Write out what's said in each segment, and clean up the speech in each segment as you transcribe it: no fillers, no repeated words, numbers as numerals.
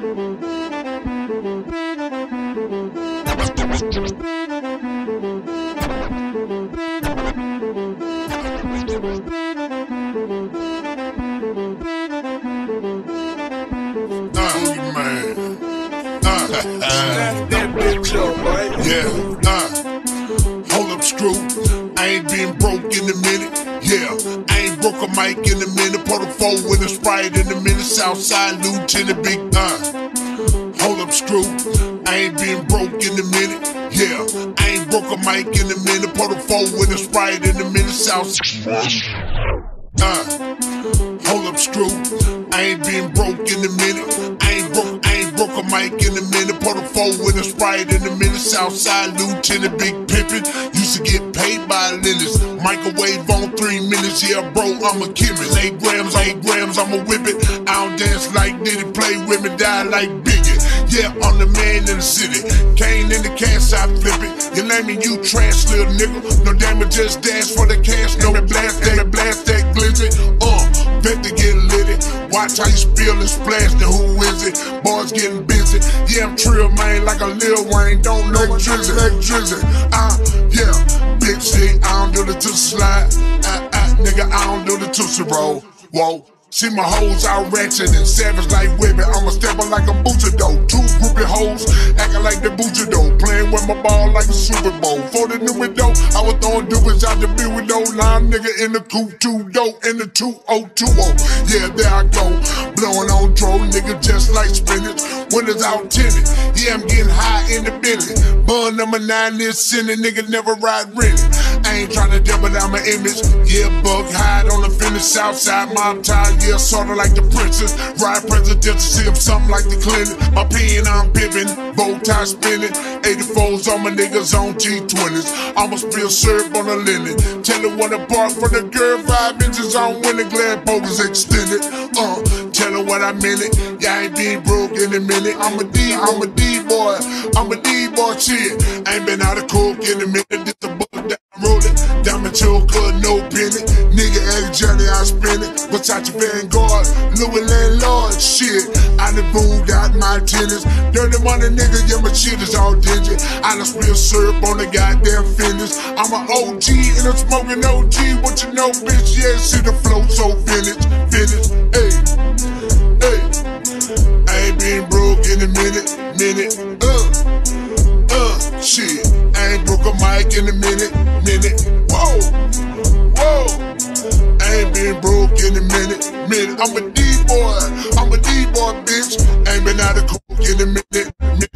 Hold up, screw. I ain't been broke in a minute. Yeah, I ain't broke a mic in a minute. Put a four with a Sprite in a minute. Southside Lieutenant Big. Hold up, screw. I ain't been broke in a minute. Yeah, I ain't broke a mic in a minute. Put a four with a Sprite in a minute. Southside. Hold up, screw. I ain't been broke in a minute. I ain't broke a mic in a minute. Put a four with a Sprite in a minute. Southside Lieutenant Big Pimpin'. Used to get paid by Linus. Microwave on 3 minutes. Yeah, bro, I'm a chemist. 8 grams, I'ma whip it. I don't dance like Diddy, play with me, die like Biggie. Yeah, I'm the man in the city. Cane in the cash, I flip it. You lame me, you trash, little nigga. No damage, just dance for the cash. No, blast that glizzy. Bet to get litty. Watch how you spill and splash. Then who is it? Boys getting busy. Yeah, I'm trill, man, like a Lil Wayne. Don't know what Drizzy. Yeah, big shit. I don't do the Tootsie slide. Nigga, I don't do the Tootsie roll. Whoa. See my hoes out ratchet and savage like women. I'm a stepper like a Butcher-Doe. 2 groupie hoes acting like the Butcher-Doe. Playing with my ball like a Super Bowl. For the new window, I was throwing dudes out the big window. Line nigga in the coupe, 2 dope in the 2020. Yeah, there I go. Blowing on dro, nigga just like spinach. Windows out tinted. Yeah, I'm getting high in the billion. Bun number 9 is sinning, nigga never ride rented. I ain't tryna double down my image. Yeah, bug hide on the finish. Southside mob tie. Yeah, sorta like the princess. Ride presidential, see him something like the Clinton. My pen, I'm pimpin', bow tie spinning. 84s on my niggas on G20s. I'ma spill syrup on the linen. Tell her what I park for the girl. 5 inches on when the glad bogers extended. Tell her what I meant it. Yeah, I ain't been broke in a minute. I'm a D-boy. I'm a D-boy shit. I ain't been out of coke in a minute. This a book that I'm rolling. Diamond choker, no penny. Nigga act Johnny, I spin it. Versace Vanguard, Louis Landlord, shit. I done boomed out my tennis. Dirty money nigga, yeah, my shit is all dingy. I done spill syrup on the goddamn finish. I'm an OG and I'm smoking OG. What you know, bitch? Yeah, see the flow so vintage. Hey. I ain't been broke in a minute. Shit. I ain't broke a mic in a minute. Whoa. I ain't been broke in a minute. I'm a D-boy, bitch. Ain't been out of coke in a minute.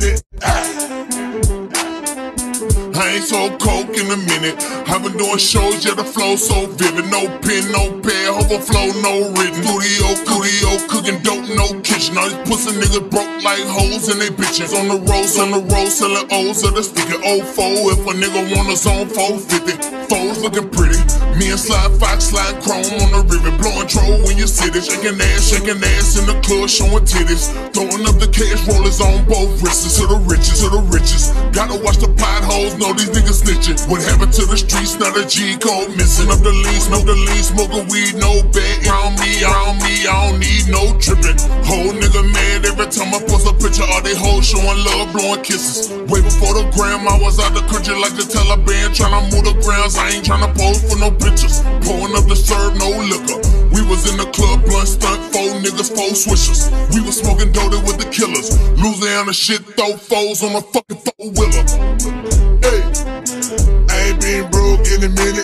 I ain't so coke in a minute. I've been doing shows, yeah, the flow so vivid. No pen, no pad, overflow, no written. Studio, cooking dope, no kitchen. All these pussy niggas broke like hoes in they bitches. On the road, selling O's of the sticker. 04, if a nigga want us on 450. Foes looking pretty. Me and Slide Fox, slide chrome on the ribbon. Blowing troll when you sit it. Shaking ass in the club, showing titties. Throwing up the cash rollers on both wrists. To the riches. Gotta watch the potholes, know these niggas snitching. What happened to the streets, not a G code missing. Up the lean, smoking weed, no bag. Around me, I don't need no tripping. Whole nigga mad every time I post a picture. All they hoes showing love, blowing kisses. Way before the gram, I was out the country like the Taliban. Tryna move the grounds, I ain't tryna pose for no pictures. Pouring up the serve, no liquor. We was in the club, blunt stunt, 4 niggas, 4 swishers. We was smoking doty with the killers. Louisiana shit, throw foes on a fucking 4-wheeler. Hey, I ain't been broke in a minute.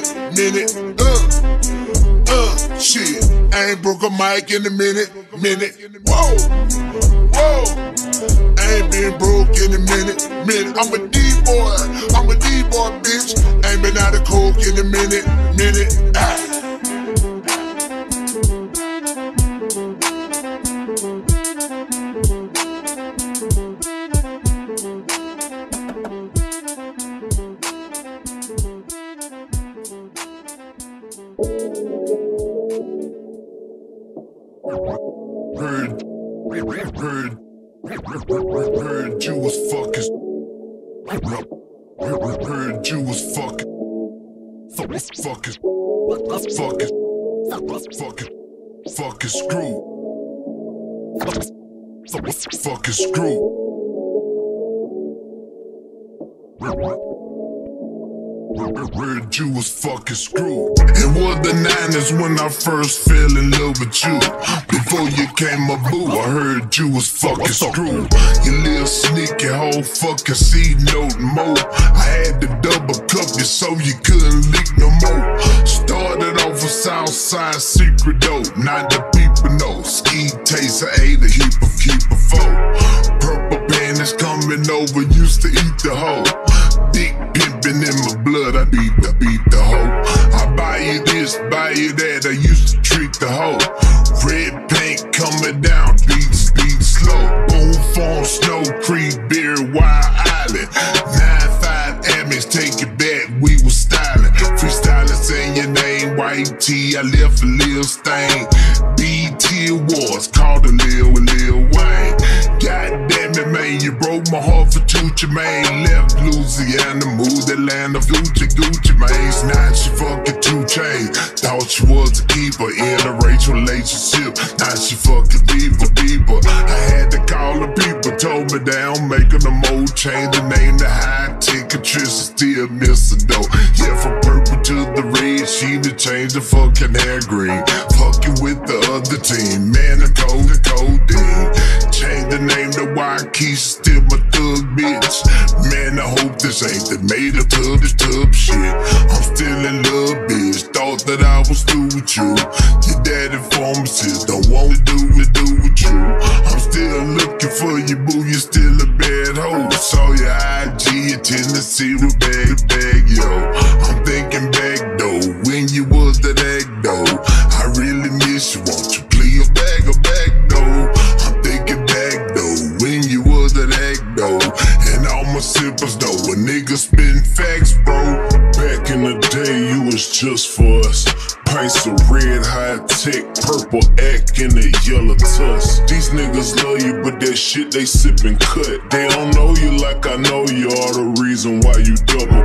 Shit, I ain't broke a mic in a minute. Whoa, I ain't been broke in a minute. I'm a D-boy, bitch. Ain't been out of coke in a minute. Heard you was fucking. Heard you was fucking. Fucking screw. fucking screwed. Heard you was fucking screwed. It was the 90s when I first fell in love with you. Before you came my boo, I heard you was fucking screwed. You little sneaky hoe, fucking C-note mode. I had to double cup you so you couldn't leak no more. Started off a Southside secret though, not the people know. Ski taste, I ate a heap of keeper foe. Purple panties coming over, used to eat the hoe. Big pimpin' in my blood, I beat the hoe. I buy you this, buy you that, I used to treat the hoe. Red paint coming down, beat slow. Boom Farm, Snow Creek, Beer, Wild Island. 9-5 Amex, take it back, we was styling. Freestyling, saying your name, white tee, I left a little stain. BT Awards, called a Lil Wayne. God damn it, man, you broke my heart for Tucci Mane. Left Louisiana, moved Atlanta, Gucci Mane's. Now she fucking 2 Chainz. Thought she was a keeper in a race relationship. Now she fucking Bieber. I had to call the people, told me down, making the mold, change the name to High Ticket, Trisha still missing though. Yeah, from purple to the red, she done changed the fucking hair green. Fucking with the other team, man, the codeine. Change the name to Waukesha, still my thug bitch. Man, I hope this ain't the made up to this tub shit. I'm still in love, bitch. Thought that I was through with you. Your daddy pharmacist don't want to do with you. I'm still looking for you, boo. You still a bad hoe. Saw your IG in Tennessee with bag, yo. I'm thinking back though, when you was that act though. I really miss you. Won't you please back though? I'm thinking back though, when you was that act though. And all my sippers though, a nigga spitting facts, bro. Back in the day, you was just for us. Pints of red, high tech, purple act in the yellow tuss. These niggas love you, but that shit they sippin' cut. They don't know you like I know you, are the reason why you double.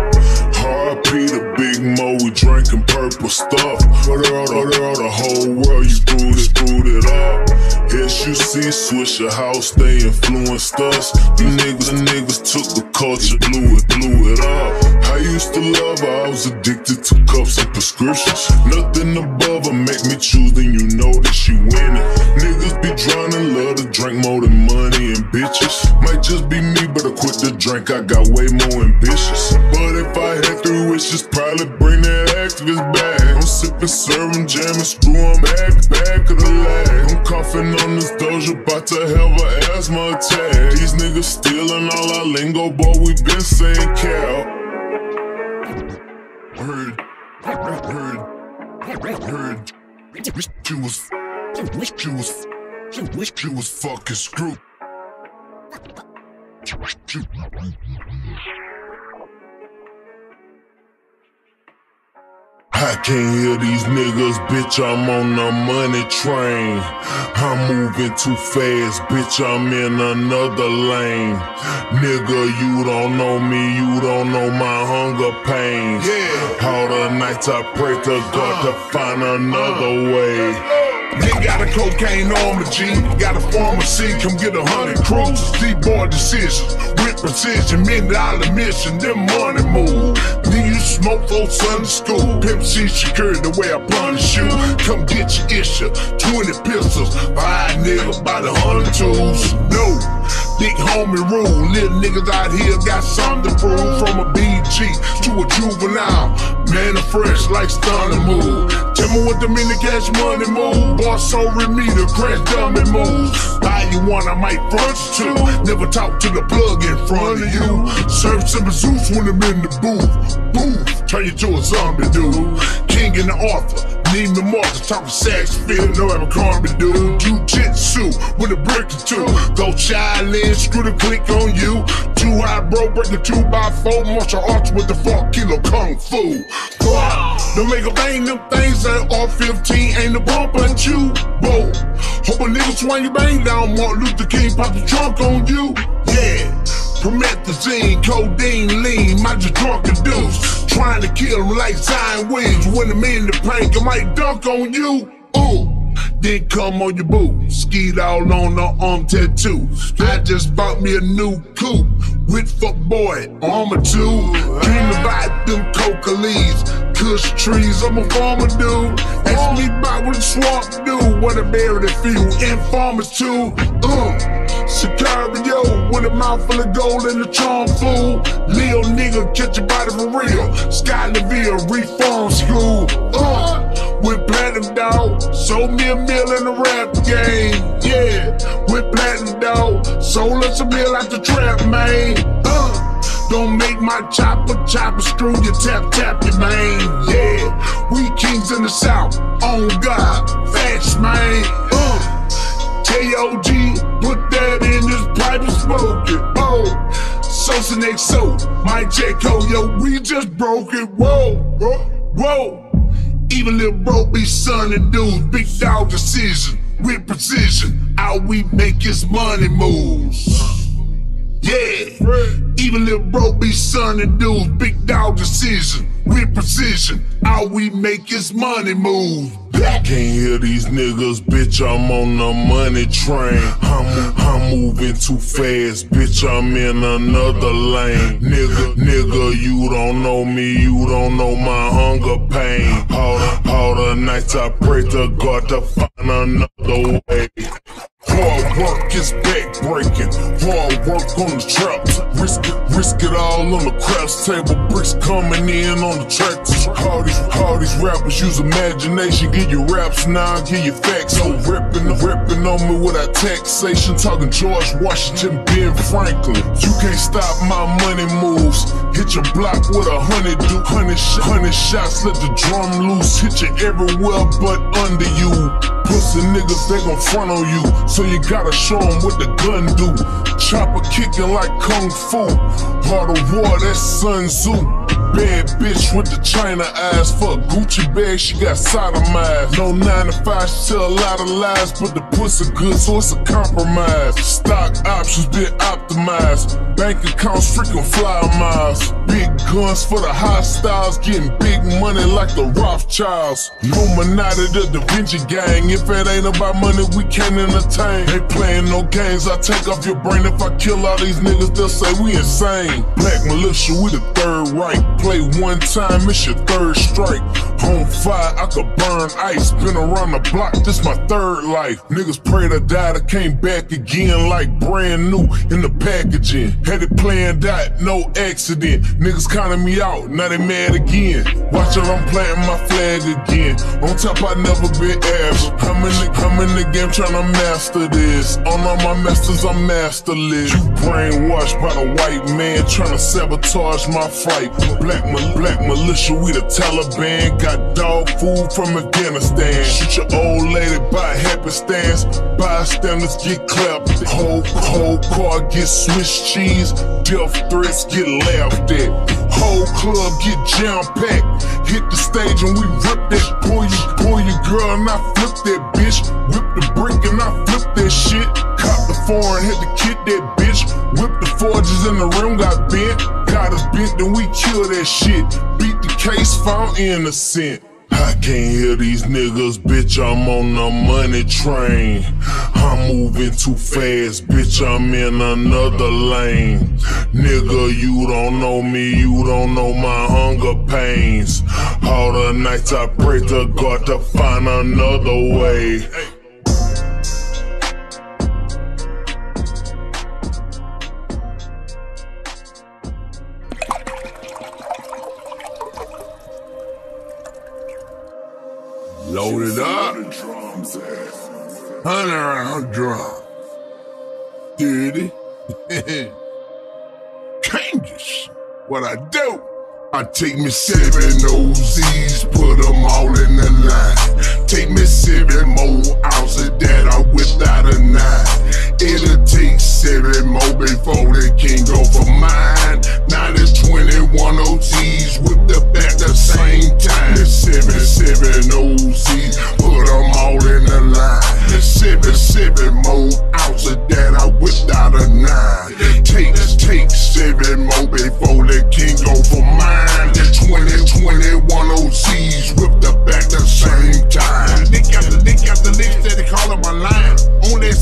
R.I.P. the Big Mo, we drinking purple stuff. But the whole world, you screwed it up. SUC, Swisher House, they influenced us. The niggas took the culture, blew it up. I used to love her, I was addicted to cups and prescriptions. Nothing above her make me choose, then you know that she winning. Niggas be drowning, love to drink more than money and bitches. Might just be me, but I quit the drink, I got way more ambitious. But if I had 3 wishes, probably bring that activist back. I'm sipping, serving, jamming, screwing back of the lag. I'm coughing on this Doja, about to have an asthma attack. These niggas stealing all our lingo, boy, we been saying cow. Heard, she was fucking screwed. I can't hear these niggas, bitch, I'm on the money train. I'm moving too fast, bitch, I'm in another lane. Nigga, you don't know me, you don't know my hunger pains. All the nights I pray to God to find another way. They got a cocaine on the G, got a pharmacy, come get 100 cruises. D-boy decisions, with precision, $1 mission, them money move. Then you smoke for Sunday school, Pimp C secure the way I punish you. Come get your issue, 20 pistols, 5 niggas by the 100 tools. No, big homie rule, little niggas out here got something to prove. From a BG to a juvenile, man, I'm fresh like stunner move. Tell me what the minute cash money move. Boss so me to crash dummy moves. Buy you one, I might front you two. Never talk to the plug in front of you. Serve some Zeus when I'm in the booth. Turn you to a zombie dude. King and the author, need the marker, talking sax field, no Abercrombie dude. Jiu-jitsu with a brick or two. Go child in, screw the click on you. 2 high bro, break the 2x4. Martial arts with the 4 kilo kung fu. Don't make a bang, them things that R15 ain't a bump but you. Whoa, hope a nigga swing your bang down. Martin Luther King pop the trunk on you. Yeah, promethazine, codeine, lean, might just drunk a deuce. Trying to kill him like Zion Williams. When I'm in the paint, I might dunk on you. Ooh, then come on your boot. Skied all on the arm tattoos. I just bought me a new coupe with fuck boy armor too. Dream about them coca leaves, kush trees. I'm a farmer dude. Ask me about what the swamp do. What a berry to feel and farmers too. Sicario with a mouth full of gold and a charm fool. Lil nigga catch your body for real. Skylerville reform school. With platinum dog, sold me a meal in the rap game. Yeah, with platinum dog, sold us a meal out the trap, man. Don't make my chopper screw you, tap your man. Yeah, we kings in the south, on God, fast man. K.O.G. put that in his pipe and smoke it. Sosa next so, Mike J. Cole, yo, we just broke it. Whoa. Even Lil Bro be son and dudes, big dog decision with precision. How we make his money moves. Yeah, even Lil Bro be son and dudes, big dog decision with precision. How we make his money move. Can't hear these niggas, bitch, I'm on the money train. I'm moving too fast, bitch, I'm in another lane. Nigga, you don't know me, you don't know my hunger pain. All the nights I pray to God to find another way. Hard work is back-breaking, hard work on the traps. Risk it all on the craps table, bricks coming in on the tractors. All these rappers use imagination, give you raps now, I give you facts. So ripping on me without taxation, talking George Washington, Ben Franklin. You can't stop my money moves, hit your block with 100 shots, let the drum loose, hit you everywhere but under you. Pussy niggas, they gon' front on you, so you gotta show them what the gun do. Chopper kicking like Kung Fu, Heart of War, that's Sun Tzu. Bad bitch with the China eyes, for a Gucci bag, she got sodomized. No 9 to 5, she tell a lot of lies, but the pussy good, so it's a compromise. Stock options been optimized, bank accounts freaking flyer miles. Big guns for the hostiles, getting big money like the Rothschilds. Illuminati, the Da Vinci gang, if it ain't about money, we can't entertain. Ain't playing no games, I take off your brain. If I kill all these niggas, they'll say we insane. Black militia, we the third right. Play one time, it's your third strike. On fire, I could burn ice. Been around the block, this my third life. Niggas pray to die, I came back again like brand new in the packaging. Had it planned out, no accident. Niggas counting me out, now they mad again. Watch it, I'm planting my flag again. On top, I never been average. I'm in the game tryna master this. On all my masters, I'm masterless. You brainwashed by the white man tryna sabotage my fight. Black militia, we the Taliban. Got dog food from Afghanistan. Shoot your old lady by happenstance. Bystanders get clapped. Whole car get Swiss cheese. Death threats get laughed at. Whole club get jam-packed. Hit the stage and we rip that. Pull your girl and I flip that bitch. Whip the brick and I flip that shit. Cop the foreign, had to kid that bitch. Whip the forges and the rim got bent. Got us bent, then we kill that shit. Beat the case, found innocent. I can't hear these niggas, bitch, I'm on the money train. I'm moving too fast, bitch, I'm in another lane. Nigga, you don't know me, you don't know my hunger pains. All the nights I pray to God to find another way. Load it up. 100 round drum. Dirty. Changes. What I do? I take me 7 OZs, put them all in the line. Take me 7 more ounces that I whipped out a 9. It'll take 7 more before they can go for mine. Now there's 21 OZs whipped up at the same time. There's 7 OZs, put them all in the line. There's 7 more ounces that I whipped out a 9. Take 7 more before they can go for mine. There's 21 OZs whipped up at the same time. Lick after lick after lick that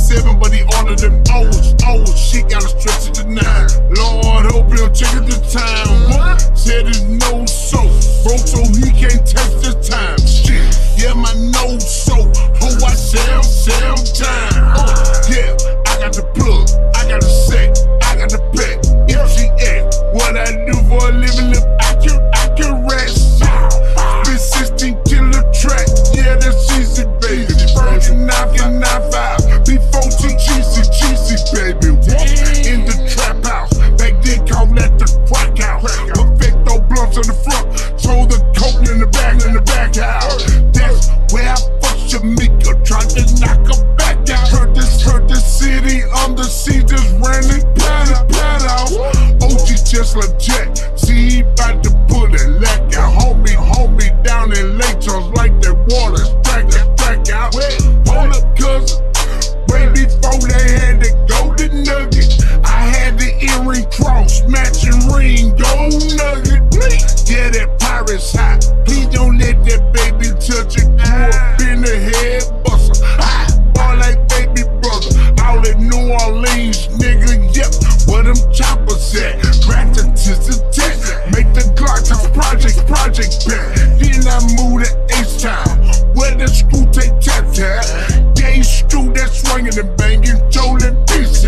7, but he ordered them O's. She got a stretch to the 9. Lord, hope he'll check it this time. What? Said his nose so broke, so he can't test this time. Shit, yeah, my nose so. Oh, I sell time. Yeah, I got the plug, I got the set, I got the pack. MGX, what I do for a living, live accurate. Spit 16 killer track, yeah, that's easy, baby. Virgin 995, B14 cheesy, baby. In the trap house, back then called that the crack house. Perfecto blunts on the front, so the coke in the back house. That's where I fucked Shamika, tried to knock her back out. Heard this city under siege, just ran it pad out. OG just left Jack, see he bout to put it lack out. Homie down in Lake Charles like that water, track out. Hold up, cousin, way before they had the golden nugget. I had the earring cross, matching ring, gold nugget. Yeah, that pirate's hot, please don't let that baby touch it. Grew up in the head buster, hot boy like baby brother. All in New Orleans, nigga, yep, where them choppers at? Crack the test, make the Glock to project back. Then I move to H-Town, where the screw take tap. Gay screw that swinging and banging, Jolin piece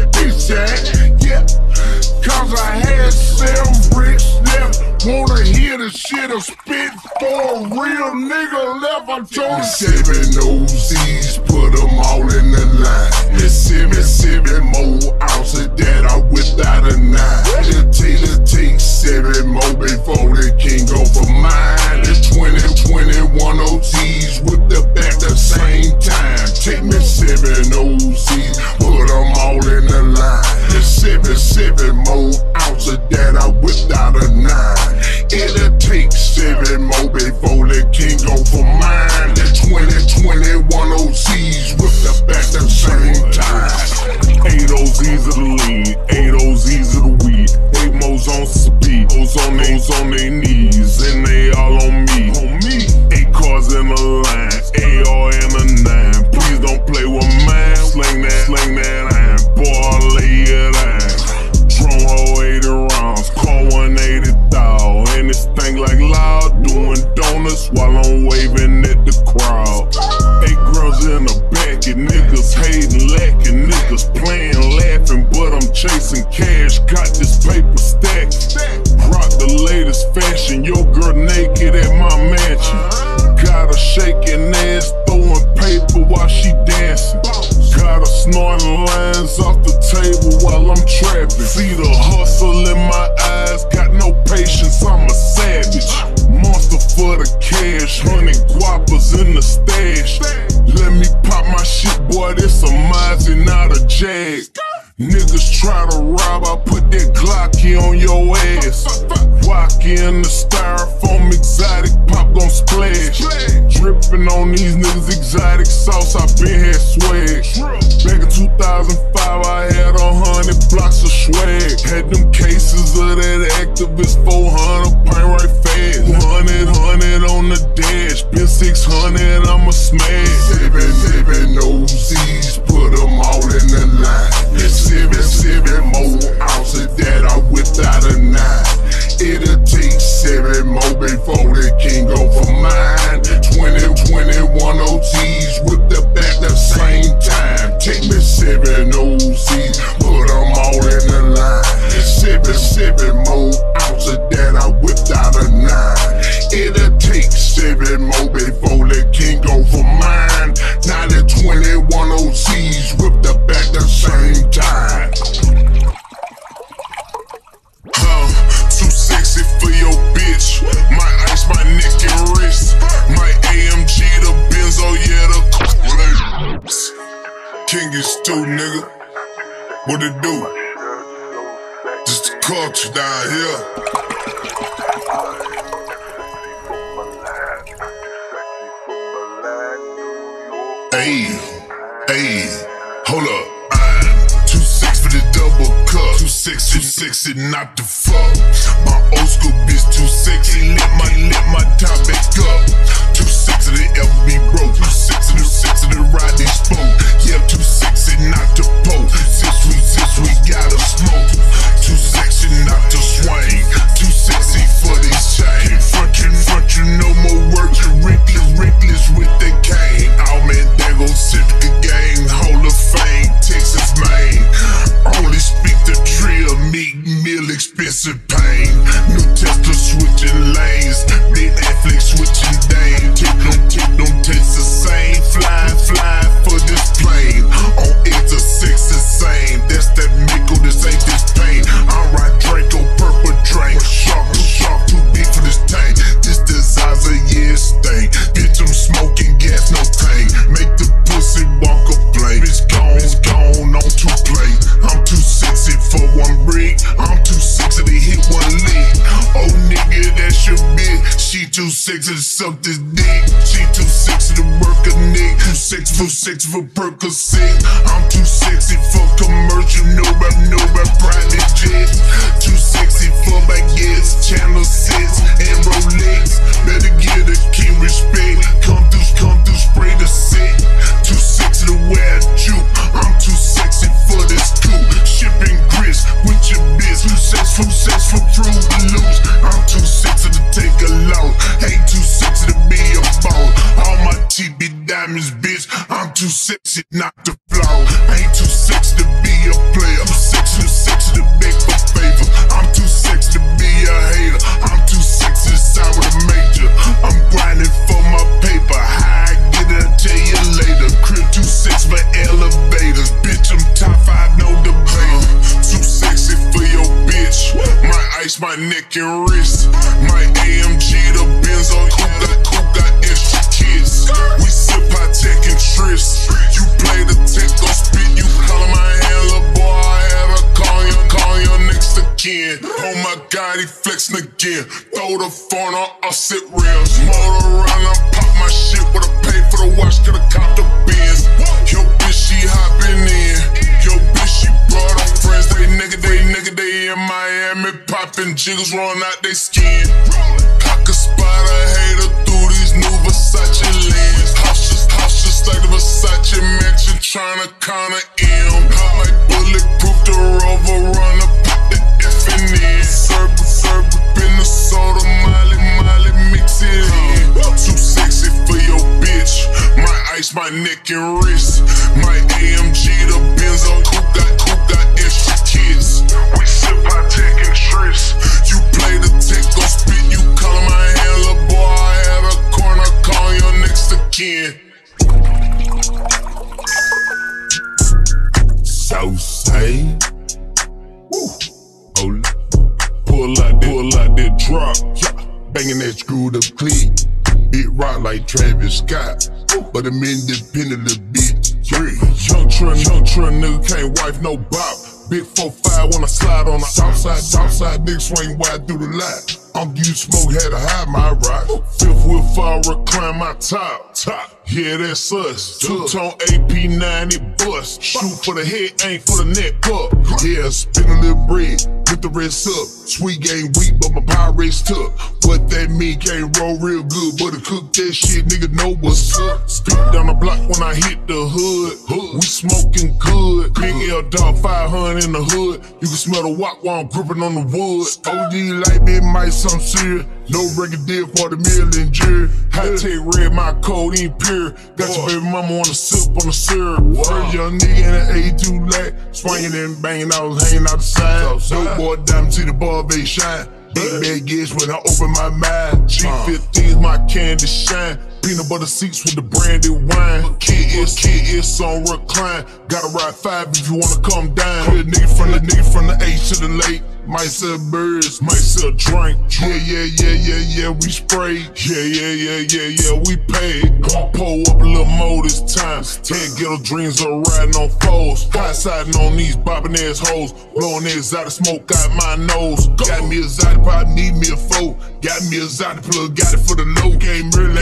yeah. Cause I had 7 bricks left. Wanna hear the shit or spit for a real nigga left. I told 7 OZs, put them all in the line. Seven more ounces that I without a 9. The takes 7 more before the king go for mine. The 21 OZs with the back the same time. Take me 7 OZs, put them all in the line. The 7 more ounces that I without a 9. It'll take 7 more before the king go for mine. The 21 OZs with the back the same time. 8 OZs of the lean, 8 OZs of the weed, 8 mo's on speed, those on their knees, and they all on me. 8 cars in a line, AR and a 9. Please don't play with mine. Sling that iron, boy, lay it down. Drum hole 80 rounds, call 180 thou, and this thing like loud, doing donuts while I'm waving at the crowd. 8 girls in the back, and niggas hating, lacking, niggas playing, laughing, but I'm chasing cash. Got this paper stacked, rock the latest fashion. Your girl naked at my mansion, got her shaking ass, throwing paper while she dancing. Got her snorting lines off the table while I'm trapping. See the hustle in my eyes, got no patience, I'm a savage. Monster for the cash, 100 guapas in the stash. Let me pop my shit, boy, this a Mazzy, not a Jag. Niggas try to rob, I put that Glocky on your ass. Wacky in the styrofoam, exotic, pop gon' splash. Drippin' on these niggas, exotic sauce, I been had swag. Back in 2005, I had 100 blocks of swag. Had them cases of that activist, 400, pint right fast. 100 on the dash, been 600, I'ma smash. 7 OZs, put them all in the line. It's 7 more ounces that I without a 9. It'll take 7 more before the king go for mine. 21 OZs with the back the same time. Take me 7 OZs, put them all in the line. It's 7 more ounces that I without a 9. It'll take 7 more before the king go for mine. Now the 21 OZs with the back the same time. Too sexy for your bitch. My ice, my neck and wrist. My AMG, the Benzo, yeah, the King is stew, nigga. What it do? Just the culture down here. Hey, hold up. I'm too sexy for the double double cup. Too sexy not to fuck. My old school bitch too sexy, lit my top back up. Too sexy to ever be broke. Too sexy to ride these spokes. Yeah, too sexy not to poke. Since we gotta smoke. Too sexy not to swing. Too sexy for these chains. Front you no more work. You reckless with the cane. Oh man, there goes Civica Gang, Hall of Fame, Texas, Maine. Only speak the drill, meat, meal, expensive pain. New Tesla switching lanes, Ben Affleck switching dame. Take them taste the same. Fly for this plane. On edge of sex the same. That's that Miko, this ain't this pain. I ride Draco, purple drink. Shark, too big for this tank. This Zaza, yeah, stink. Bitch, I'm smoking gas, no tank. Make the pussy walk a flame. Bitch gone on two plate. I'm too sexy for one brick. I'm too sexy to hit one lick. Oh nigga, that's your bitch. She too sexy to suck this dick. She too sexy to work a nick. Too sexy for Percocet. I'm too sexy for commercial. Nobody private jets. Too sexy for baguettes, Channel 6 and Rolex. Better give the king respect. Come through, spray the set. Too sexy to wear a juke. I'm too sexy for this coupe. Shipping grits with your bitch. Too sexy for Fruit Loops. I'm too sexy to take a load. Ain't too sexy to be a ball. All my TB diamonds, bitch. I'm too sexy not to flow. Ain't too sexy to be a player. Too sexy to beg for favor. I'm too sexy to be a hater. I'm too sexy to side with a major. I'm grinding for my paper. How I get it, I'll tell you later. Crib too sexy for elevators. Bitch, I'm top 5, no debate. Too sexy for your bitch. My ice, my neck and wrist. My AMG, the Benz on coupe got extra kids. We sip high tech and tryst. You play the tech, gon' spit. You call my hand, little boy. I had a call your next of kin. Oh my God, he flexing again. Throw the phone on offset rims. Motor around, I pop my shit. What I pay for the watch, gotta cop the Benz. Yo bitch, she hopping in. Yo bitch, she brought her friends. They in Miami popping jiggles, rolling out they skin. I could spot a hater through these new Versace lens. House just like the Versace mansion, tryna corner M. I might bulletproof the Rover Runner, pop the F in it. Serb, Minnesota, Molly, mix it in. Too sexy for your bitch. My ice, my neck and wrist. My AMG, the Benz on coupe got extra kids. We sip high tech and tryst. You play the tech, gon' spit. You call my hand, little boy. I had a corner, call your next of kin. Southside. Hold up. Pull out that drop. Banging that screwed up click. It rock like Travis Scott. But I'm independent of bitch. Young truck nigga can't wife no bop. Big 4-5 when I slide on the Southside nigga swing wide through the lot. I'm used smoke, had to hide my rock. Fifth wheel fire, recline my top. Yeah, that's us. Two-tone AP90 bust. Shoot for the head, ain't for the neck up. Yeah, spin a little bread with the rest up. Sweet game weak, but my Pyrex took. What that mean? Can't roll real good, but to cook that shit, nigga know what's up. Speak down the block when I hit the hood. We smoking good. Big L dog 500 in the hood. You can smell the wok while I'm gripping on the wood. OG like me, might some serious. No record deal for the million jury. High tech red, my code ain't pure. Got your baby mama on the sip on the syrup. First young nigga in an A2 lat. Swinging and banging, I was hanging out the side. Dope boy, diamond to the bar, they shine. Big bad gets when I open my mind. G15's my candy shine. Peanut butter seats with the brandy wine. Kid is on recline. Gotta ride 5 if you wanna come down. Clear nigga from the H to the lake. Might sell birds, might sell drink. Yeah, we spray. Yeah, we pay. I'ma pull up a little more this time. 10 ghetto dreams are riding on foes. High siding on these bopping ass hoes. Blowing exotic smoke out my nose. Got me a Zoddy pop, need me a foe. Got me a Zoddy plug, got it for the low. Game really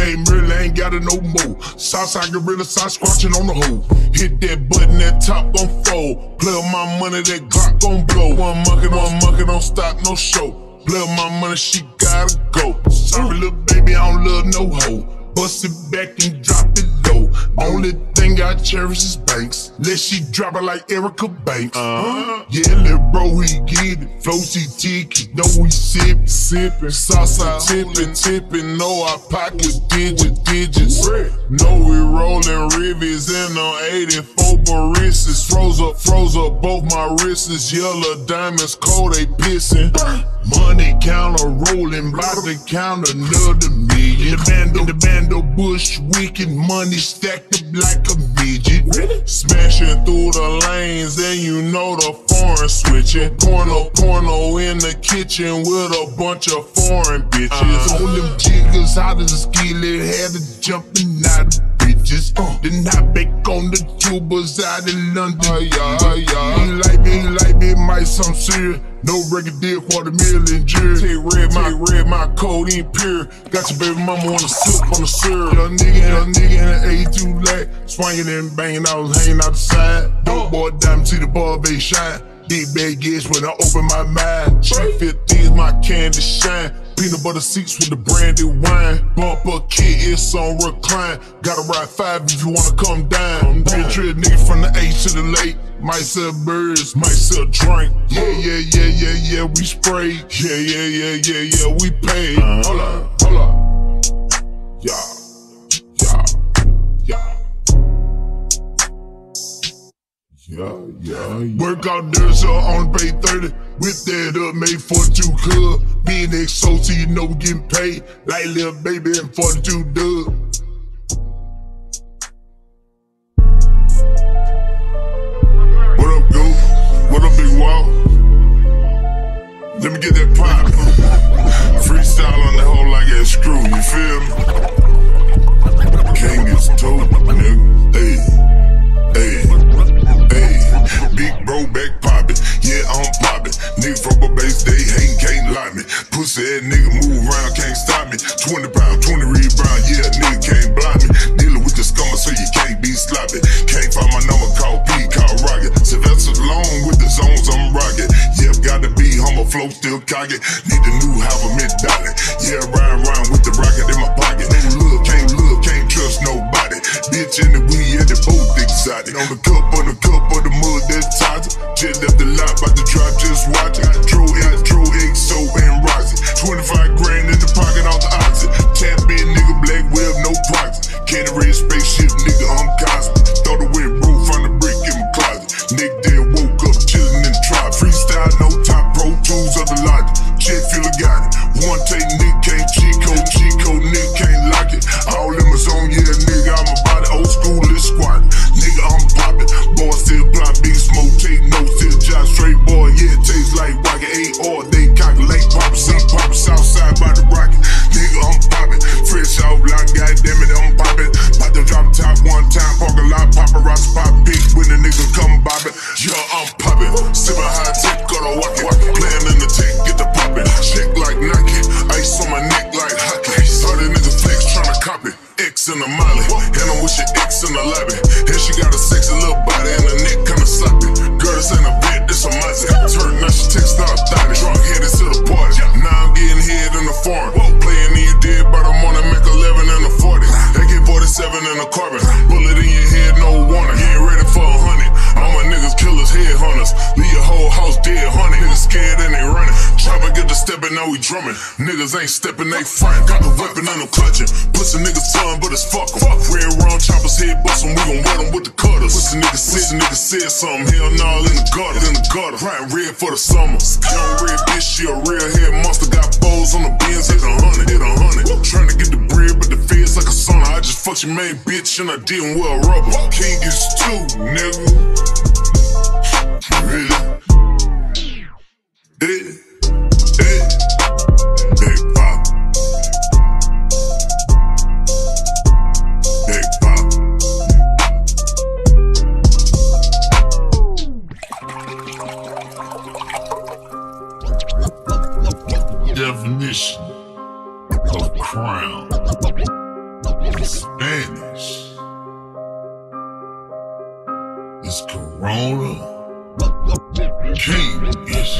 really ain't got it no more. Southside gorilla, side squatching on the hole. Hit that button, that top gon' fold. Play with my money, that Glock gon' blow. One monkey, don't stop, no show. Play with my money, she gotta go. Sorry, little baby, I don't love no hoe. Bust it back and drop it low. Only thing I cherish is Banks. Let she drop it like Erica Banks. Yeah, little bro, he get it. Flow CT, know we sippin'. Salsa tippin'. Know I pocket digits. Know we rollin' rivets in on 84 baristas. Froze up both my wrists. Yellow diamonds, cold, they pissin'. Money counter rolling, by the count another million. The bando bush wicked, money stacked up like a midget. Smashing through the lanes, and you know the foreign switching. Porno in the kitchen with a bunch of foreign bitches. On them jiggers, hot as a skillet, had to jumping out of bitches. Then I back on the tubers out in London. He like me, might some serious. No record deal, $250,000 jury. Take red, my code ain't pure. Got your baby mama on the silk on the syrup. Young nigga in an A2 black. Swinging and banging, I was hanging out the side. Dope boy, diamond, see the ball, they shine. Big bad gauge when I open my mind. 350 is my candy shine. Peanut butter seats with the brandy wine. Bumper kit, it's on recline. Gotta ride 5 if you wanna come down. Rich nigga from the H to the lake. Might sell birds, might sell drink. Yeah, we spray. Yeah, we pay. Hold up. Yeah. Work out there, so on pay 30. With that up, made 42 club. Being XO, so you know we getting paid. Like little baby and 42 dub. What up, Goof? What up, Big Wall? Let me get that pop. Freestyle on the hole like a screw, you feel me? King gets told, nigga. Hey. Big bro back poppin', yeah, I'm poppin'. Nigga from a base, they hatin', can't lie me. Pussy ass nigga move around, can't stop me. 20 pound, 20 rebound, yeah, nigga can't block me. Dealin' with the scummer, so you can't be sloppy. Can't find my number, call P, call Rocket. Sylvester long with the zones, I'm rockin'. Yeah, gotta be humble, flow still cocky. Need the new half a $1,000,000. Yeah, ride with the rocket in my pocket. No love, can't trust nobody. Bitch in the weed, and the both exotic. On the cup of the mud, that's toxic. Just left the lot, about to drop, just watch it. True XO and Roxy. 25 grand in the pocket off the oxy. Tap in, nigga, black web, no proxy. Candy red spaceship, nigga, I'm Cosby. Throw the wet roof on the brick in my closet. Nigga dead woke up, chillin' in the trap. Freestyle, no top, Pro Tools of the logic. Jet fuel, got it. One take, nigga can't cheat code, nigga can't lock it. All in my zone, yeah, nigga, I'm about it. Old school, let's squat. Nigga, I'm poppin'. Boy, still block, big smoke, take no, still job, straight boy, yeah, it tastes like rocket. 8 or they calculate, poppin', Southside by the rocket. Nigga, I'm poppin'. Fresh off block, goddammit, I'm poppin'. About to drop top one time, park a lot, paparazzi pop big when the nigga come boppin'. Yeah, I'm poppin'. Sippin' high tech, gotta walk it. Playin' in the tech, get the poppin'. Shake like Nike, ice on my neck like hockey. Saw the nigga flex tryna copy. X in the molly, and I'm with your X in the lobby. And she got a sexy little body and her neck kinda sloppy. Girl, this ain't a vet, this a Mozzie. Turn, now she text out thotty. Drunk headed to the party. Now I'm getting head in the foreign. Playing in you dead by the morning, Mac 11 and a 40. AK-47 in the carbon. Bullet in your head, no warning. You ain't ready for 100. All my niggas killers, headhunters. Leave your whole house dead, honey. Niggas scared and they running. Chopper get the stepping, now we drumming. Niggas ain't stepping, they front. Got the weapon and I'm clutching. Pussy niggas tongue, but it's fuck em. Red round choppers, head bustin', we gon' wet them with the cutters. Pussy niggas said something, hell nah, in the gutter. Riding red for the summer. Young red bitch, she a real head monster. Got bows on the Benz, hit 100. Trying to get the bread, but the feds like a sauna. I just fucked your main bitch and I didn't wear rubber. King is 2, nigga. Really? Big pop. Definition of crown. King, yes.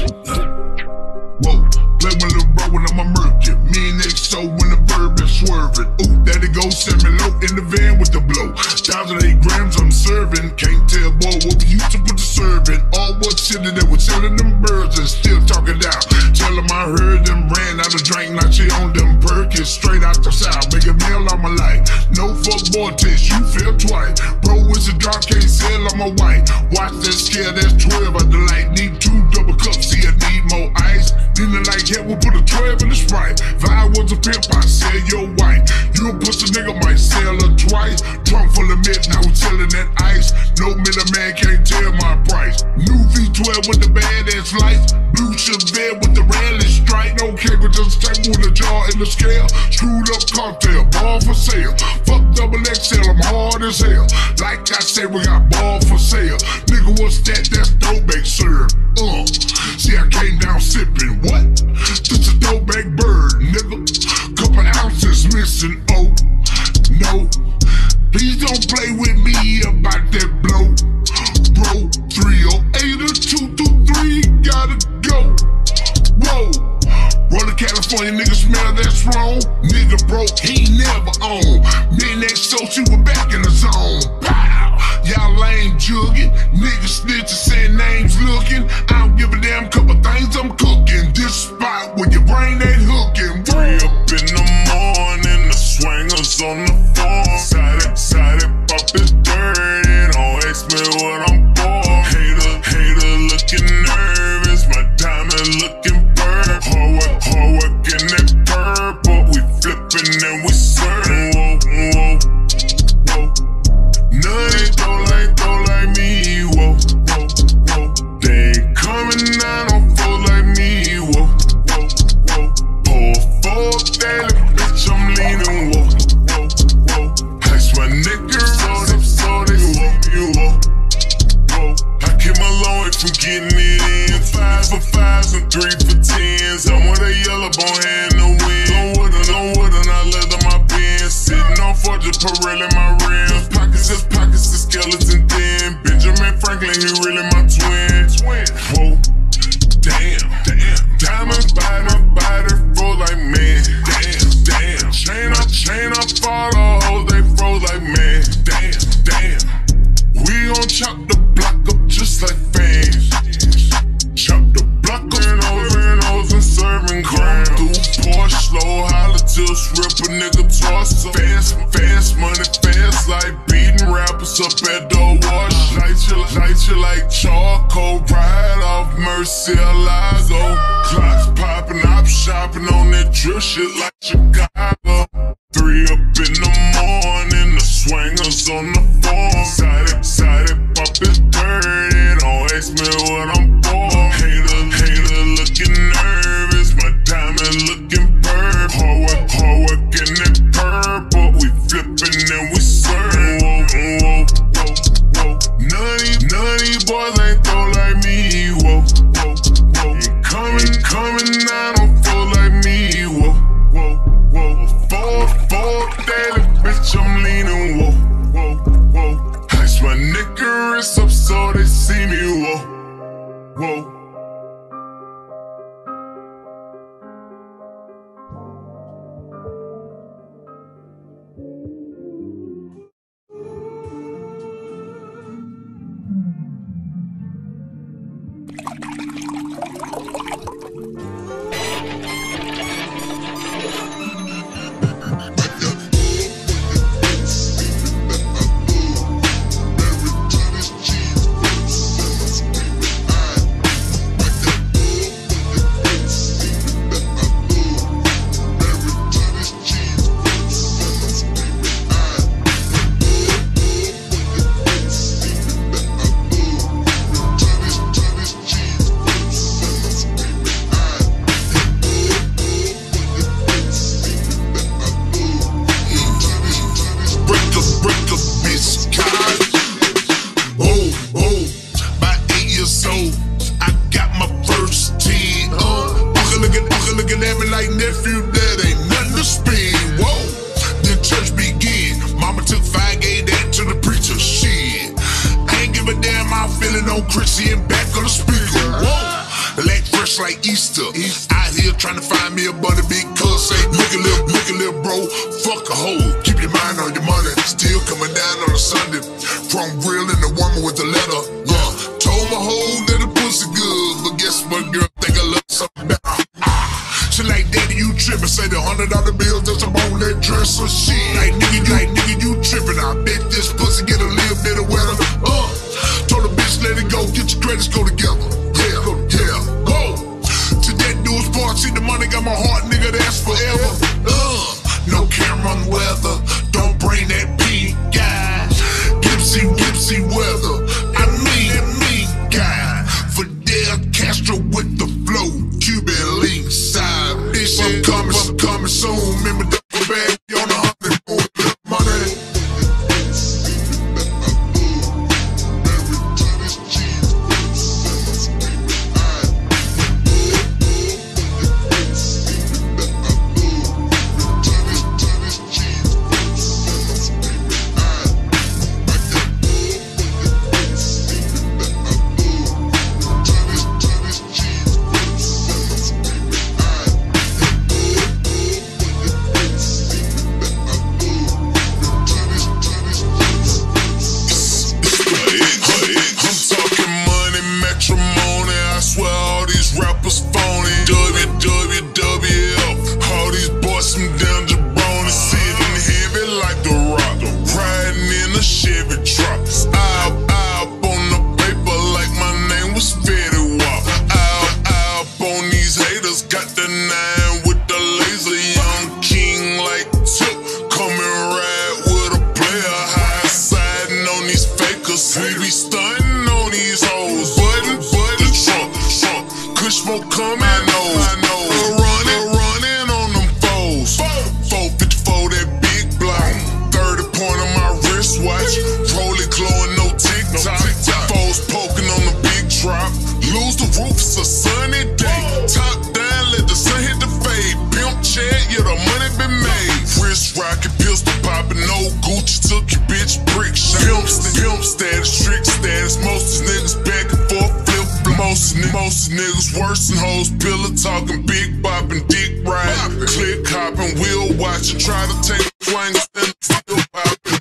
Whoa, play with the road when I'm a murky. Me and XO when the verb is swerving. Ooh, there they go, send me low in the van with the blow. 1,008 grams I'm serving. Can't tell, boy, what we used to put the serving. All what city that was selling them birds and still talking down. Tell them I heard them ran out of drink, now she on them perkins. Straight out the south, making mail all my life. No fuck boy taste, you feel twice. Bro, it's a drop, can't sell on my white. Watch that scale, that's 12 at the light. Need 2 double cups, see I need more ice. Feeling like hell, we'll put a 12 in the Sprite. If I was a pimp, I'd sell your white. You a pussy nigga might sell her twice. Trunk full of mint, now we selling that ice. No middleman can't tell my price. New V12 with the badass lights. Blue Chevelle with the rally stripe. No cable, just table with a jar in the scale. Screwed up cocktail, ball for sale. Fuck double XL, I'm hard as hell. Like I said, we got ball for sale. Nigga, what's that? That's throwback syrup. See, I came down sipping. What? This a throwback bird, nigga. Couple ounces missing. Oh, no. Please don't play with me about that blow. Bro, 308 or 223, gotta go. Whoa. Roll the California, nigga smell that's wrong. Nigga broke, he never owned. Me and XO, she was back in the zone. Pow! Y'all lame jugging. Niggas snitching, saying names looking. I don't give a damn, couple things I'm cooking. This spot where your brain ain't hooking. 3 up in the morning, the swingers on the farm. Excited, pop is dirty. Don't ask me what I'm for. Hater looking nervous. My diamond looking burnt. Hard work in that purple. We flipping and we serving. Whoa, whoa, whoa. None they don't like me. Whoa, whoa, whoa. They ain't coming out on foes like me. Whoa, whoa, whoa. Pour 4 daily, bitch, I'm leaning. Whoa, whoa, whoa. Ice my nigga, so they see me. Whoa, whoa. I keep my long way from getting it in. 5 for 5s and 3 for 10s. I'm with a yellow bone hand no win. Don't with her, I leather my pen. Sitting on Fortune, Pirelli my rims. Pockets, the skeleton thin. Benjamin Franklin, he really my twin. Whoa, damn. Diamond body, froze like man. Damn. Chain up, all the hoes, they froze like man. Damn. We gon' chop the block up just like fans. Chop the block up, Renos and serving gram. Through Porsche, slow holler till strip a nigga torso. Fast money, fast like beating rappers up at the wash. Light you like charcoal, ride off Murcielago. Clocks popping, I'm shopping on that drip shit like Chicago. 3 up in the morning, the swingers on the farm. Excited, pop is dirty. Don't ask me what I'm for. Hater looking nervous. My diamond looking burnt. Hard work in that purple. We flipping and we serving. Whoa, whoa, whoa. None of these boys ain't throw like me. Whoa, whoa, whoa. Coming out on foes like me. Whoa, whoa, whoa. 4 daily, bitch, I'm leaning. Whoa, whoa, whoa. Ice my nigga wrist up so they see me. Whoa, whoa. Feeling on Chrissy and back on the speaker. Whoa, like fresh like Easter. Out here trying to find me a buddy big cuz. Say, look a little bro, fuck a hoe. Keep your mind on your money. Still coming down on a Sunday. From real and the woman with the letter. Told my hoe that the pussy good, but guess what, girl? Think I love something better. She like, daddy, you trippin'. Say the $100 bills that's up on that dress or shit. Like nigga, you trippin'. I bet this pussy get a little bit of wetter. Told the bitch, let it go, get your credits go together. Yeah, go. To that dude's part, see the money got my heart, nigga, that's forever. No camera on the weather, don't bring that pink guy. Gipsy weather, I mean guy. Fidel Castro with the flow, Cuban link side. Bitch, I'm coming soon. Remember the bag on the honeymoon, money. Most niggas worse than hoes, pillow talking, big bopping, dick riding, click hopping, wheel watching, try to take a swing, stand still popping.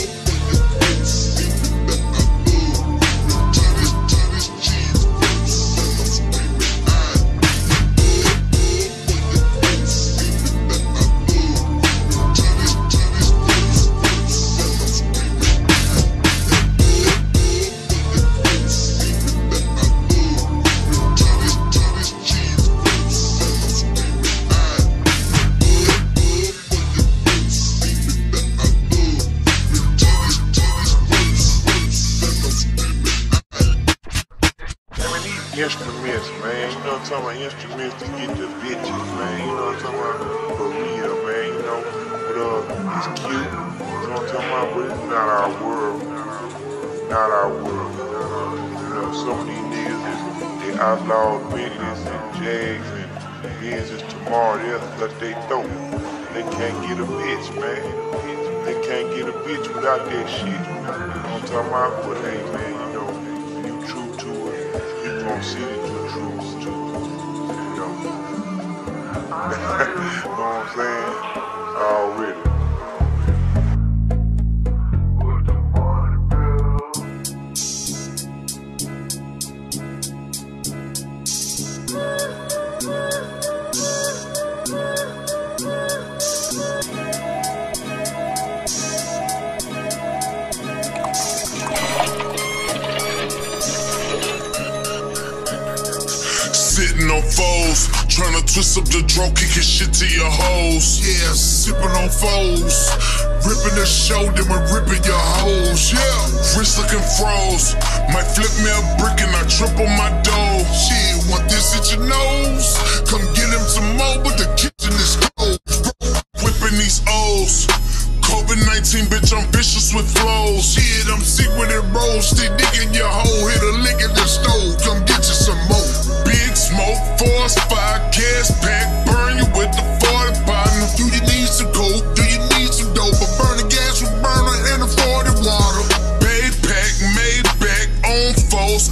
Instruments, man, you know what I'm talking about, instruments to get the bitches, man, you know what I'm talking about, for real, man, you know, but it's cute, you know what I'm talking about, but it's not our world, you know, some of these niggas, they outlawed Bentleys and Jags and Benzes tomorrow, they'll cut they throat, they can't get a bitch, man, they can't get a bitch without that shit, you know what I'm talking about, but hey, man, you know, if you true to it, you gon' see that you're true too, you know. Know what I'm saying? Already. Sitting on foes, tryna twist up the draw, kicking shit to your hoes. Yeah, sipping on foes, ripping the show, then we're ripping your hoes. Yeah, wrist looking froze, might flip me a brick and I triple my dough. Shit, want this at your nose? Come get him some more, but the kitchen is cold. Whipping these O's, COVID-19, bitch, I'm vicious with flows. Shit, I'm sick when it rolls, stick dick in your hole, hit a lick at the stove. Come get you some more. Big smoke, force fire, gas pack, burn you with the 40 partner. Do you need some coke? Do you need some dope? But burn the gas with burner and the 40 water. Bay pack, made back, on foes,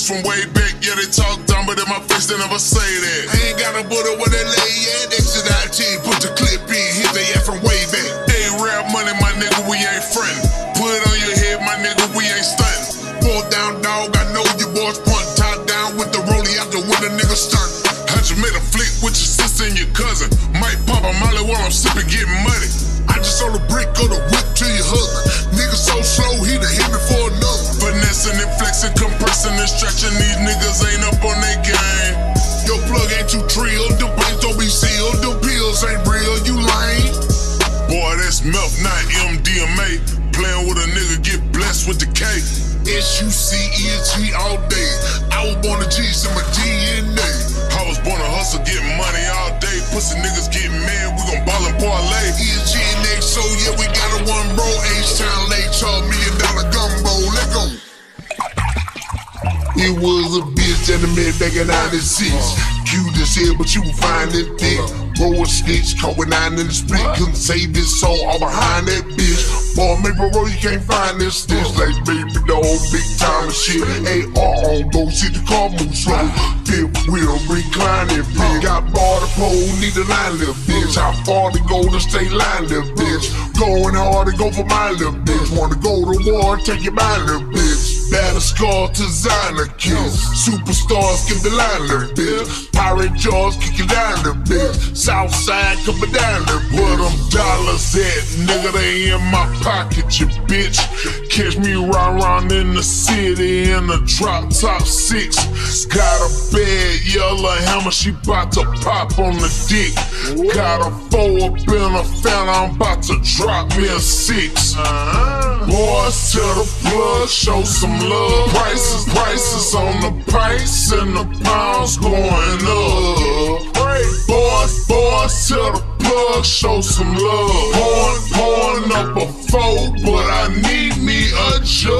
niggas from way back, yeah, they talk dumb, but in my face, they never say that. I ain't got a bullet where they lay at. Exit IT, put the clip in, hit they ass from way back. Hey, rap money, my nigga, we ain't frontin'. Put it on your head, my nigga, we ain't stuntin'. Fall down, dog, I know you boys front. Top down with the rollie after when the nigga stunt. I just made a flick with your sister and your cousin. Might pop a molly while I'm sippin', getting money. I just sold a brick or the whip to your hook. Nigga so slow, he done hit me for another. Finessing and flexing, compressing and stretching. These niggas ain't up on their game. Your plug ain't too trilled, the banks don't be sealed, the pills ain't real, you lame. Boy, that's meth, not MDMA. Playing with a nigga, get blessed with the K. SUCENT all day. I was born to G's in my DNA. I was born to hustle, get money all day. Pussy niggas get mad, we gon' ball and parlay. ESGNX, so yeah, we got a one bro. H-Town late, $1 million gumbo, let go. It was a bitch that I met back in 96. Cute as hell, but you would find it thick. Bro a snitch, caught with 9 in the split. Couldn't save his soul all behind that bitch. Boy, Maple Road, you can't find this stitch. Like baby dog, big time and shit. AR on go, see the car move slow. Fifth wheel, recline it, bitch. Got bar the pole, need a line, little bitch. How far to go to stay line, little bitch. Going hard to go for my little bitch. Wanna go to war, take your mind, little bitch. Battle scar, designer kiss. Superstars, give the line, little bitch. Pirate jaws, kick it down, little bitch. Southside, coming down, little bitch. Where them dollars at, nigga, they in my pocket, you bitch. Catch me round in the city in a drop top 6. Got a bad yellow hammer, she bout to pop on the dick. Got a 4 up in a fan, I'm about to drop me a 6. Boys, tell the plug, show some love. Prices on the price, and the pounds going up. Boys, tell the plug, show some love. Pouring up a 4, but I need me a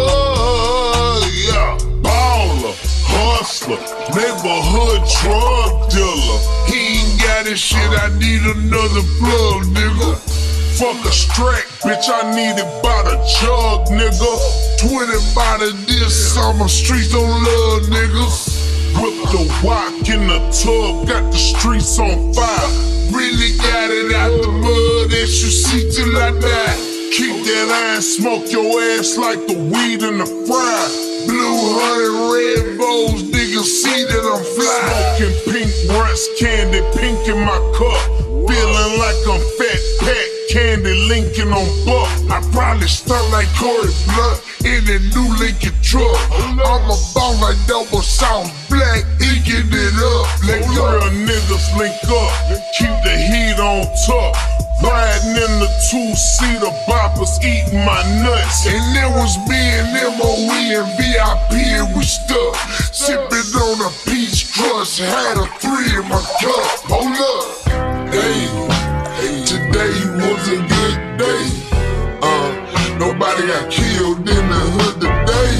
jug. Yeah, baller, hustler, neighborhood drug dealer. He ain't got his shit, I need another plug, nigga. Fuck a strack, bitch, I need it by the jug, nigga. 20 by the this summer, streets don't love niggas. Whip the wok in the tub, got the streets on fire. Really got it out the mud, SUC till I die. Keep that iron, smoke your ass like the weed in the fry. Blue honey, red bowls, niggas see that I'm fly. Smoking pink rush candy, pink in my cup. Feeling like I'm fat Pat Candy Lincoln on Buck. I probably stunt like Corey Blunt in a new Lincoln truck. I'm a ball like double sauce, black, inking it up. Let real niggas link up, keep the heat on top. Riding in the 2-seater, boppers eating my nuts. And there was me and MOE and VIP and we stuck. Sipping on a peach crush, had a 3 in my cup. Hold up. Hey, today was a good day. Nobody got killed in the hood today.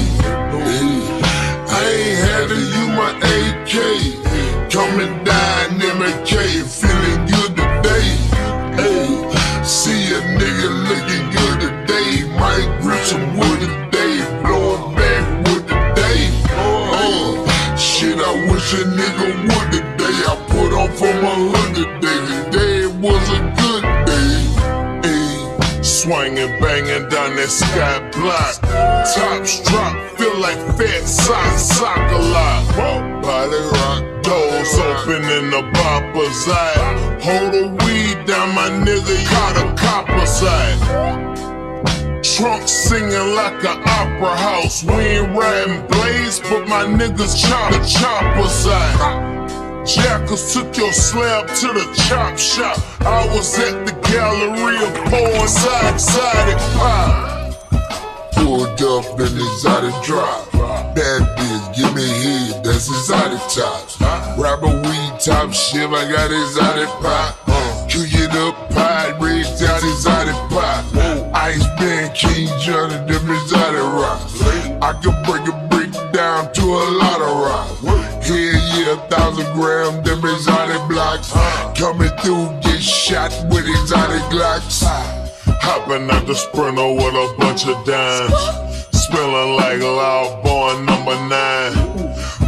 I ain't had to use my AK. Coming down MK, feeling good today. Hey, see a nigga looking good today. Might grip some wood today, blow it back wood today. Shit, I wish a nigga would today. I put on for my hood today. Today it was a good day. Hey. Swinging, banging down that sky block. Tops drop, feel like fat soccer lot. Body rock. Doors open in the bopper's eye. Hold a weed down, my nigga, got a copper's eye. Trunk singing like an opera house. We ain't riding blades, but my niggas chop the chopper's eye. Jackals took your slab to the chop shop. I was at the Galleria pouring exotic pie. Pulled up in exotic drop. Bad bitch, give me head, that's exotic tops. Rapper weed top shit, I got exotic pop. Cook it up, pie, red down exotic pop. Ice band, King Johnny, them exotic rocks. I can break a brick down to a lot of rock. Hell yeah, 1,000 grams, them exotic blocks. Coming through, get shot with exotic glocks. Hopping out the Sprinter with a bunch of dimes. Smelling like Loud Boy #9.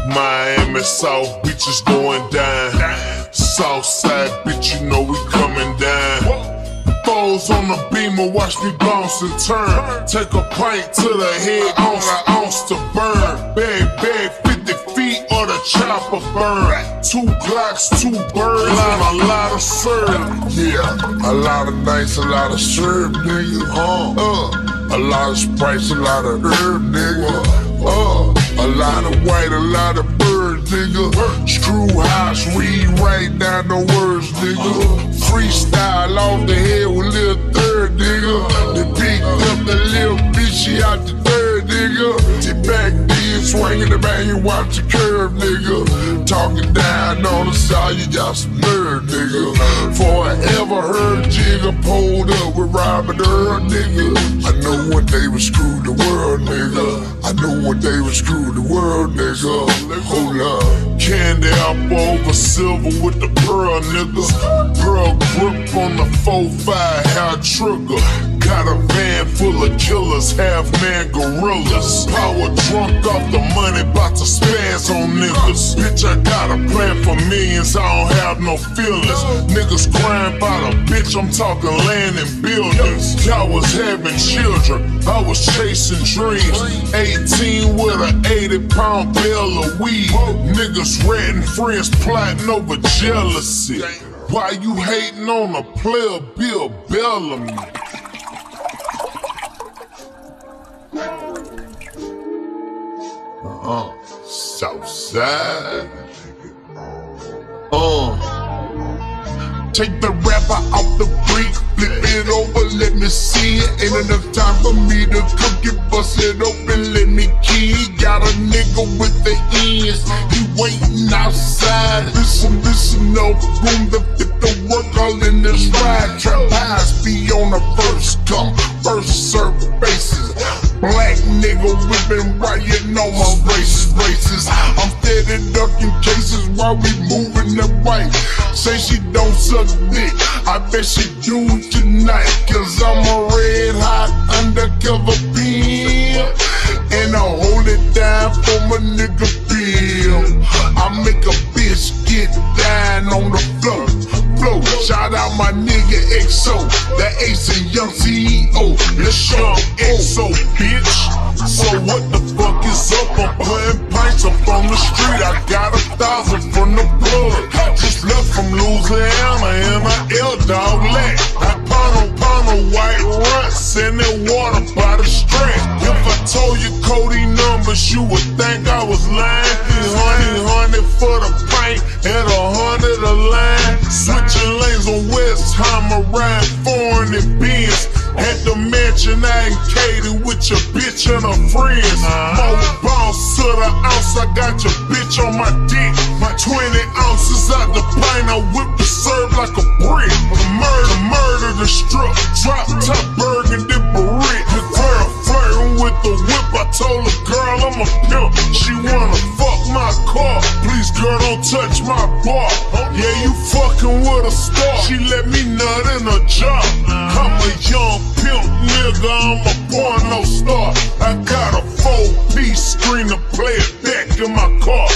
South bitches going down. Southside bitch, you know we coming down. Foes on the beamer, watch me bounce and turn. Take a pint to the head, ounce to burn. Bag, 50 feet or the chopper burn. 2 Glocks, 2 birds, and a lot of serve. Yeah, a lot of nights, a lot of serve, nigga. A lot of Sprites, a lot of herb, nigga. A lot of white, a lot of birds, nigga. Screw house, read right down the words, nigga. Freestyle off the head with Lil Third, nigga. They picked up the little bitch, she out the third, nigga. She back then, swinging the bang, you watch the curve, nigga. Talking down on the side, you got some nerve, nigga. For I ever heard Jigga pulled up with Robert Earl, nigga. I know one day we screwed the world, nigga. I know one day we screwed the world, nigga. Hold up. Candy apple over silver with the pearl, nigga. Pearl grip on the 4-5 hair trigger. Got a van full of killers, half-man gorillas. Power drunk off the money, bout to spaz on niggas. Bitch, I got a plan for millions, I don't have no feelings. Niggas crying about a bitch, I'm talking land and buildings. I was having children, I was chasing dreams. 18 with an 80-pound bale of weed. Niggas ratting friends, plotting over jealousy. Why you hating on a player, Bill Bellamy? Southside. Take the rapper off the freak, flip it over, let me see it. Ain't enough time for me to cook it, bust it open, let me key. Got a nigga with the ends, he waiting outside. Listen, no room to fit the work all in this ride. Trap eyes be on the first come, first serve basis. Black nigga whipping right, you know my races. I'm steady ducking cases while we moving the white. Say she don't suck dick, I bet she do tonight. Cause I'm a red hot undercover pimp, and I hold it down for my nigga Bill. I make a bitch get down on the floor. Shout out my nigga XO, the Ace and Young CEO. Let's Young XO, bitch. So what the fuck is up? I'm putting pints up on the street. I got 1,000 from the blood. Just left from Louisiana in my L-Dog leg. I pound a white ruts in that water by the strand. If I told you Cody numbers, you would think I was lying. 100 for the pint, at 100 a line. Switching lanes on West Ham, I ride foreign and Benz. At the mansion, I ain't Katie with your bitch and her friends. More bounce to the ounce, I got your bitch on my dick. 20 ounces out the pint, I whip the serve like a brick. Murder the strip, drop top burgundy brick. The girl flirting with the whip, I told the girl I'm a pimp. She wanna fuck my car, please girl don't touch my bar. Yeah, you fucking with a star, she let me nut in her jaw. I'm a young pimp nigga, I'm a porno star. I got a 4-piece screen to play it back in my car.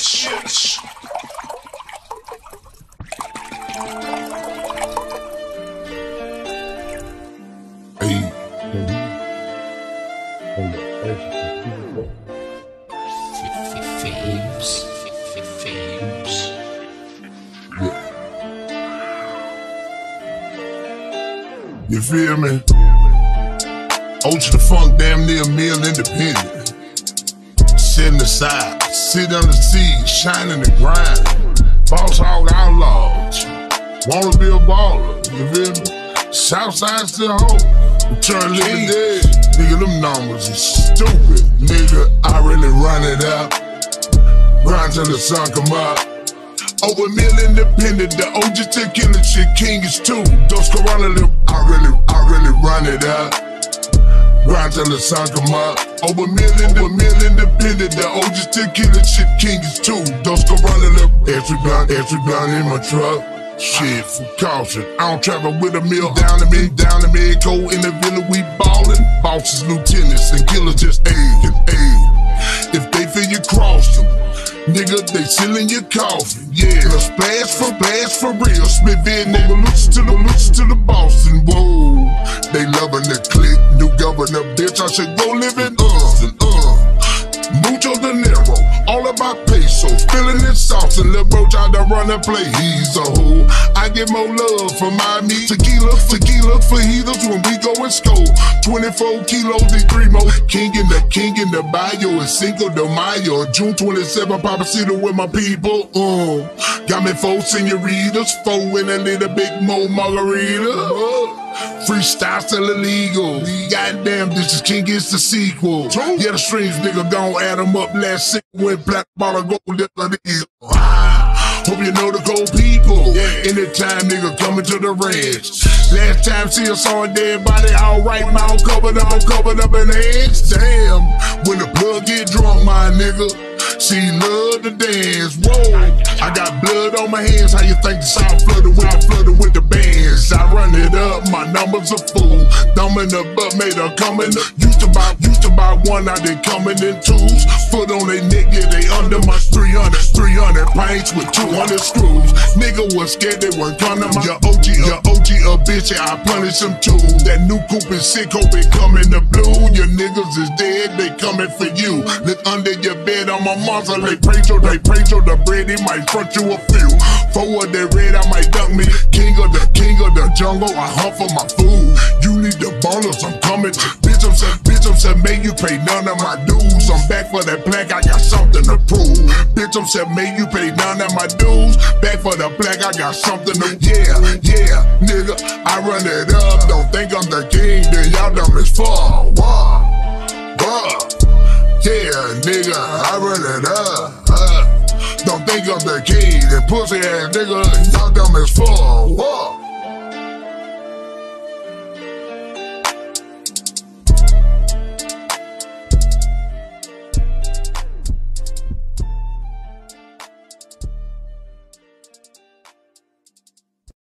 You feel me? Ultra the Funk, damn near meal independent. Sitting aside, sit on the seat, shining the grind. Boss hog outlaws, wanna be a baller, you feel me? Southside still home, turn living dead. Nigga, them numbers are stupid. Nigga, I really run it up, grind till the sun come up. Over a meal independent, the OG still killing shit, king is two. Those Corona, I really run it up. Grind till the sun come up. Over a meal independent, the OG still killing shit, king is two. Those Corona, extra gun in my truck. Shit, for caution, I don't travel with a meal. Down to me, go in the villa, we ballin'. Bosses, lieutenants, and killers just aid. If they feel you cross them, Nigga, they sealing your coffin. Yeah, splash for real. Split vid, nigga, looks to the Boston. Whoa, they loving the click. New governor, bitch, I should go live in Mucho dinero, all about pesos, feeling it sauce, and Lil' Bro tried to run and play, he's a hoe. I get more love for my meat, tequila for heathers when we go and score. 24 kilos, the 3 more. King in the Bayou, it's Cinco de Mayo, June 27, Papacito with my people. Got me 4 senoritas, 4 in a little big mo margarita. Freestyle still illegal. Goddamn, this is King Gets the sequel. Yeah, the streams, nigga, gon' add them up. Last single with black bottle gold. Hope you know the gold people. Anytime, nigga, coming to the ranch. Last time, see us on dead body, alright, mouth covered up in eggs. Damn, when the plug get drunk, my nigga, she love to dance. Whoa, I got blood on my hands. How you think the South flooded with the bands? I run it up, my numbers are full. Thumb in the butt, made her coming. Used to buy one, I did coming in 2s. Foot on their neck, yeah, they under my 300 pints with 200 screws. Nigga was scared, they weren't coming. Your OG a bitch, yeah, I punish them too. That new coupe is sick, hope it come in the blue. Your niggas is dead, they coming for you. Look under your bed on my monster, they pray to the bread, he might front you a few. Forward that red, I might duck me. King of the jungle, I hunt for my food. You need the bonus, I'm coming. Bitch, I'm said, make you pay none of my dues. I'm back for that plaque, I got something to prove. Bitch, I'm said, make you pay none of my dues. Back for the plaque, I got something to. Yeah, nigga, I run it up. Don't think I'm the king, then y'all dumb as fuck. Yeah, nigga, I run it up. Don't think I'm the king, then pussy ass nigga, y'all dumb as fuck.